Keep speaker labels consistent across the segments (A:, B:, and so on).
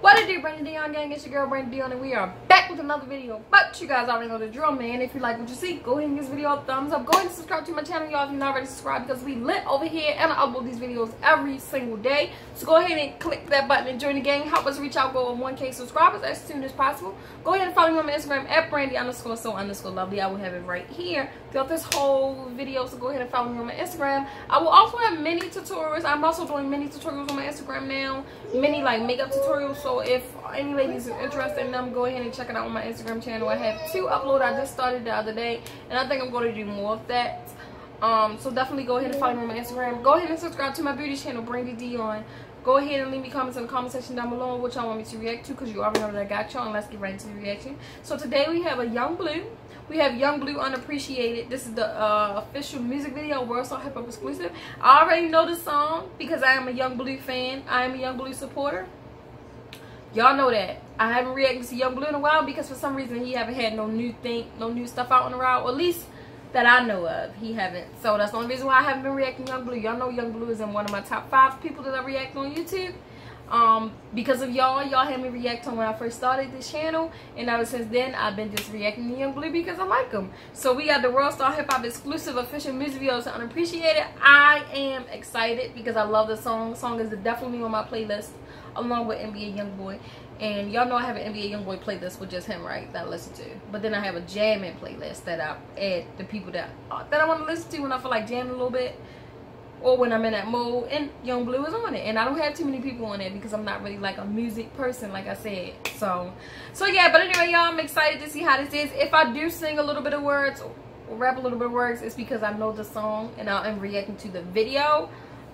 A: What it do, Brandon Dion gang? It's your girl Brandon Dion, and we are back with another video. But you guys already know the drill, man. If you like what you see, go ahead and give this video a thumbs up. Go ahead and subscribe to my channel, y'all, if you're not already subscribed, because we lit over here and I upload these videos every single day. So go ahead and click that button and join the gang. Help us reach our goal of 1K subscribers as soon as possible. Go ahead and follow me on my Instagram at Brandy_so_lovely. I will have it right here throughout this whole video. So go ahead and follow me on my Instagram. I will also have mini tutorials. I'm also doing mini tutorials on my Instagram now. Mini like makeup tutorials. So if any ladies are interested in them, go ahead and check it out on my Instagram channel. I have 2 uploaded. I just started the other day, and I think I'm going to do more of that. So definitely go ahead and follow me on my Instagram. Go ahead and subscribe to my beauty channel, Brandy Dion. Go ahead and leave me comments in the comment section down below on what y'all want me to react to, because you already know that I got y'all. And let's get right into the reaction. So today we have a Young Blue. We have Young Blue Unappreciated. This is the official music video, World Star Hip Hop exclusive. I already know the song because I am a Young Blue fan. I am a Young Blue supporter. Y'all know that. I haven't reacted to Young Blue in a while because for some reason he haven't had no new stuff out on the route, or at least that I know of. He haven't. So that's the only reason why I haven't been reacting to Young Blue. Y'all know Young Blue is in one of my top 5 people that I react on YouTube. Because of y'all had me react on when I first started this channel, and ever since then I've been just reacting to Young Blue because I like him. So we got the World Star Hip Hop exclusive official music video to Unappreciated. I am excited because I love the song. The song is definitely on my playlist along with NBA Youngboy. And y'all know I have an NBA Youngboy playlist with just him, right, that I listen to. But then I have a jamming playlist that I add the people that I want to listen to when I feel like jamming a little bit, or when I'm in that mode, and Young Blue is on it. And I don't have too many people on it because I'm not really like a music person, like I said. So yeah, but anyway, y'all, I'm excited to see how this is. If I do sing a little bit of words or rap a little bit of words, it's because I know the song and I'm reacting to the video.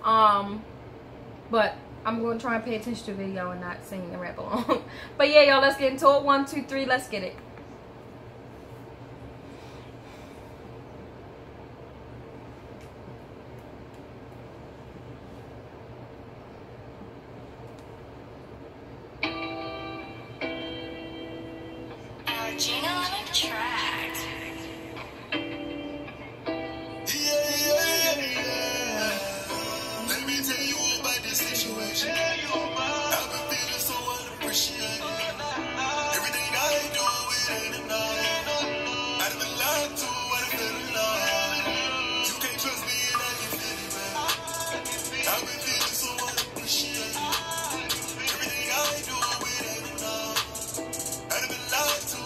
A: But I'm going to try and pay attention to the video and not sing and rap along. But yeah, y'all, let's get into it. 1, 2, 3, let's get it.
B: Gina on a track.
C: Let me tell you about this situation. I've been feeling so unappreciated. Everything I do, it ain't enough. I've been lied to, I feel in love. You can't trust me and I can feel it, man. I've been feeling so unappreciated. Everything I do, it ain't enough. I've been lied to.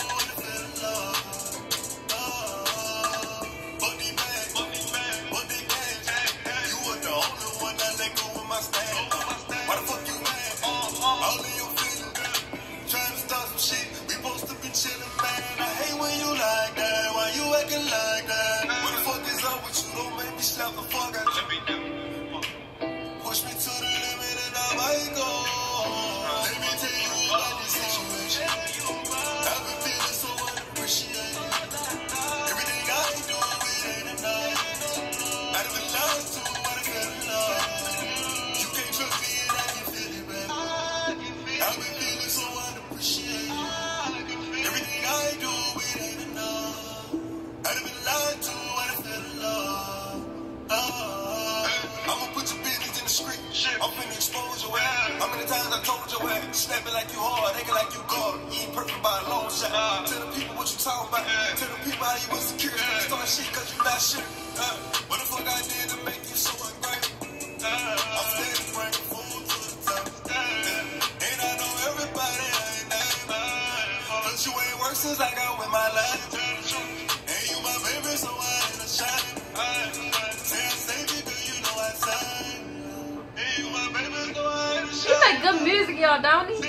C: Push me to the limit and I might go. Let me tell you about this situation. I've been feeling so unappreciated. Everything I do, it ain't enough. I've been lied to, I feel in love. You can't trust me and I can feel it, baby. I've been feeling so unappreciated. Everything I do, it ain't enough. I've been lied to, I feel in love. I'ma put your business in the street. I'm finna expose your ass. How many times I told your ass? Snapping like you hard, acting like you God. You ain't perfect by a long shot. Tell the people what you talking about. Tell the people how you insecure. Start shit cause you not shit. What the fuck I did to make you so ungrateful? I'm steady bringing food to the table. And I know everybody ain't that. But you ain't worked since I got with my life. And you my baby, so I ain't ashamed.
A: He make good music, y'all, don't he?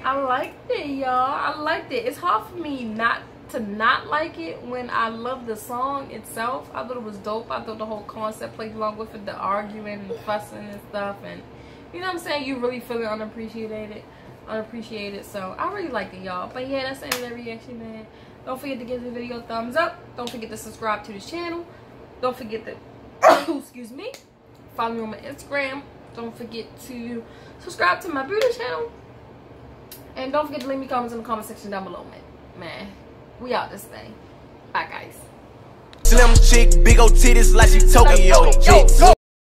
A: I liked it, y'all. I liked it. It's hard for me not to not like it when I love the song itself. I thought it was dope. I thought the whole concept played along with it, the arguing and fussing and stuff, and you know what I'm saying, you really feel it unappreciated, so I really liked it, y'all. But yeah, that's the end of the reaction, man. Don't forget to give the video a thumbs up. Don't forget to subscribe to this channel. Don't forget to excuse me, follow me on my Instagram. Don't forget to subscribe to my beauty channel, and don't forget to leave me comments in the comment section down below, man. We out this thing. Bye, guys.
D: Slim chick, big old titties like she Tokyo.